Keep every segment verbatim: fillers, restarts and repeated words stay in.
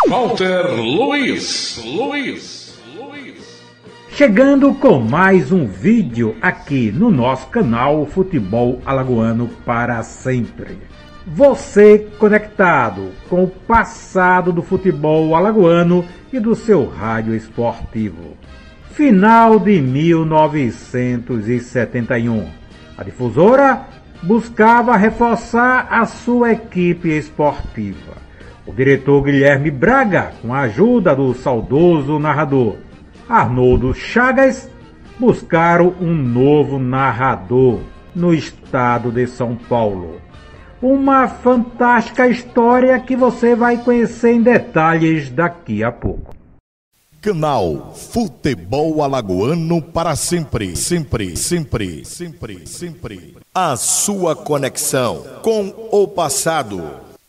Walter Luiz. Luiz. Luiz. Chegando com mais um vídeo aqui no nosso canal Futebol Alagoano para Sempre. Você conectado com o passado do futebol alagoano e do seu rádio esportivo. Final de mil novecentos e setenta e um. A difusora buscava reforçar a sua equipe esportiva. O diretor Guilherme Braga, com a ajuda do saudoso narrador Arnoldo Chagas, buscaram um novo narrador no estado de São Paulo. Uma fantástica história que você vai conhecer em detalhes daqui a pouco. Canal Futebol Alagoano para sempre, sempre, sempre, sempre, sempre. A sua conexão com o passado.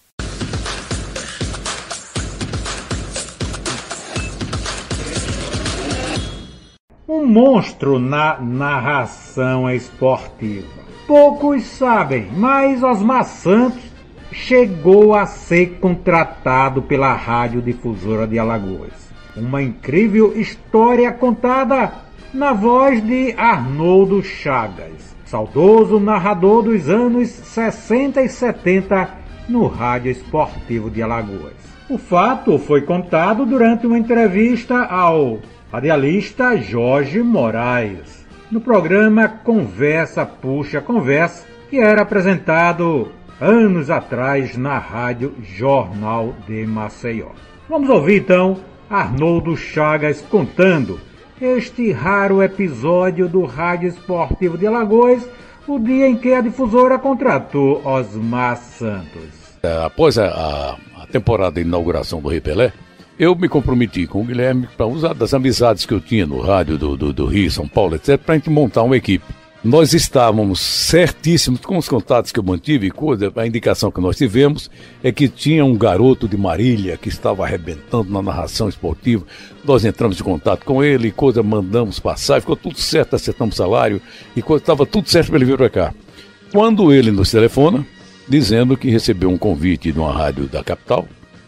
Um monstro na narração esportiva. Poucos sabem, mas Osmar Santos chegou a ser contratado pela Rádio Difusora de Alagoas. Uma incrível história contada na voz de Arnoldo Chagas, saudoso narrador dos anos sessenta e setenta no Rádio Esportivo de Alagoas. O fato foi contado durante uma entrevista ao radialista Jorge Moraes, no programa Conversa Puxa Conversa, que era apresentado anos atrás na Rádio Jornal de Maceió. Vamos ouvir então Arnoldo Chagas contando este raro episódio do Rádio Esportivo de Alagoas, o dia em que a difusora contratou Osmar Santos. Após a, a temporada de inauguração do Rei Pelé, eu me comprometi com o Guilherme para usar das amizades que eu tinha no rádio do, do, do Rio, São Paulo, etcétera, para a gente montar uma equipe. Nós estávamos certíssimos com os contatos que eu mantive e coisa, a indicação que nós tivemos é que tinha um garoto de Marília que estava arrebentando na narração esportiva. Nós entramos em contato com ele e coisa, mandamos passar, ficou tudo certo, acertamos salário e coisa, estava tudo certo para ele vir para cá. Quando ele nos telefona, dizendo que recebeu um convite de uma rádio da capital,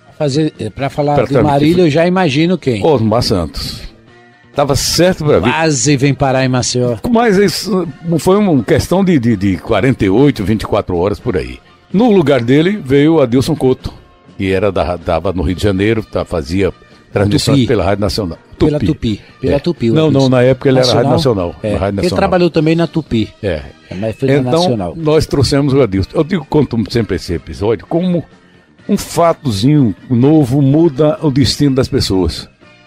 para falar pra de Marília, eu já imagino quem. Osmar Santos. Tava certo para vir. Quase vem parar em Maceió. Mas isso foi uma questão de, de, de quarenta e oito, vinte e quatro horas por aí. No lugar dele veio Adilson Couto, que era da, dava no Rio de Janeiro, tá, fazia transmissões Tupi. Pela Rádio Nacional. Tupi. Pela Tupi. Pela é. Tupi. Não, não, na época ele Nacional? Era Rádio Nacional. É. Rádio Nacional. Ele trabalhou também na Tupi. É. Mas foi então, na Nacional. Nós trouxemos o Adilson. Eu digo, conto sempre esse episódio, como um fatozinho novo muda o destino das pessoas.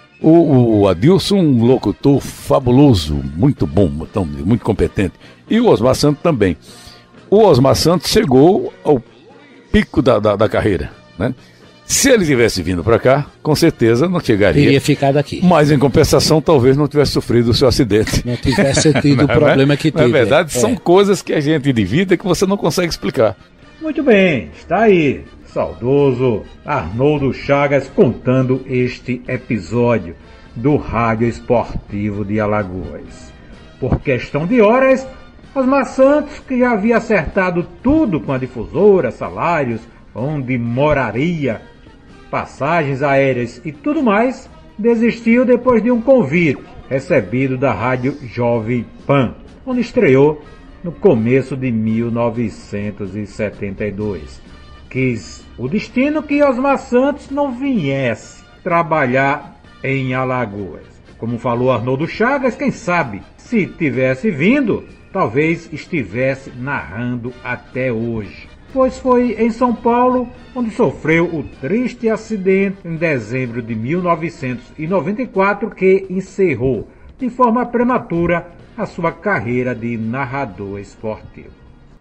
O, o Adilson, um locutor fabuloso, muito bom, muito competente. E o Osmar Santos também. O Osmar Santos chegou ao pico da, da, da carreira, né? Se ele tivesse vindo para cá, com certeza não chegaria. Teria ficado aqui. Mas, em compensação, talvez não tivesse sofrido o seu acidente. Não tivesse tido o problema que teve. Na verdade, é. são coisas que a gente divide que você não consegue explicar. Muito bem, está aí. Saudoso Arnoldo Chagas contando este episódio do Rádio Esportivo de Alagoas. Por questão de horas, Osmar Santos, que já havia acertado tudo com a difusora, salários, onde moraria, passagens aéreas e tudo mais, desistiu depois de um convite recebido da Rádio Jovem Pan, onde estreou no começo de mil novecentos e setenta e dois. Quis o destino que Osmar Santos não viesse trabalhar em Alagoas. Como falou Arnoldo Chagas, quem sabe, se tivesse vindo, talvez estivesse narrando até hoje. Pois foi em São Paulo onde sofreu o triste acidente em dezembro de mil novecentos e noventa e quatro que encerrou de forma prematura a sua carreira de narrador esportivo.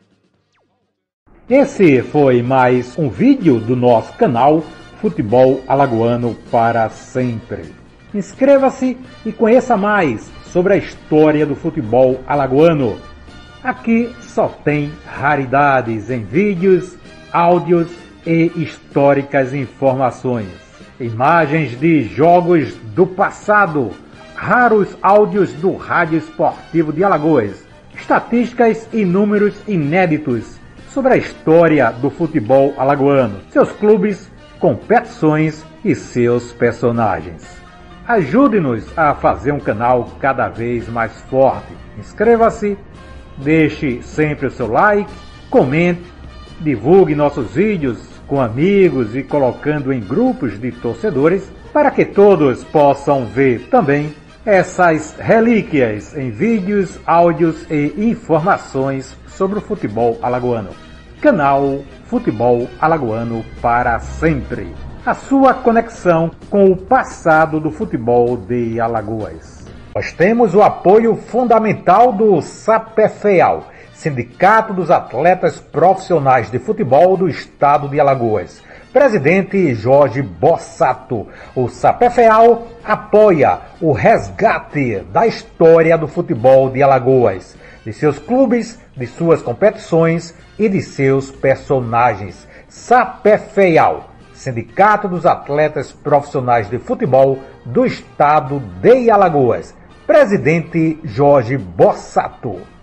Esse foi mais um vídeo do nosso canal Futebol Alagoano para Sempre. Inscreva-se e conheça mais sobre a história do futebol alagoano. Aqui só tem raridades em vídeos, áudios e históricas informações. Imagens de jogos do passado, raros áudios do Rádio Esportivo de Alagoas, estatísticas e números inéditos sobre a história do futebol alagoano, seus clubes, competições e seus personagens. Ajude-nos a fazer um canal cada vez mais forte. Inscreva-se, deixe sempre o seu like, comente, divulgue nossos vídeos com amigos e colocando em grupos de torcedores para que todos possam ver também essas relíquias em vídeos, áudios e informações sobre o futebol alagoano. Canal Futebol Alagoano para sempre. A sua conexão com o passado do futebol de Alagoas. Nós temos o apoio fundamental do SAPEFEAL, Sindicato dos Atletas Profissionais de Futebol do Estado de Alagoas. Presidente Jorge Bossato. O SAPEFEAL apoia o resgate da história do futebol de Alagoas, de seus clubes, de suas competições e de seus personagens. SAPEFEAL, Sindicato dos Atletas Profissionais de Futebol do Estado de Alagoas. Presidente Jorge Bossato.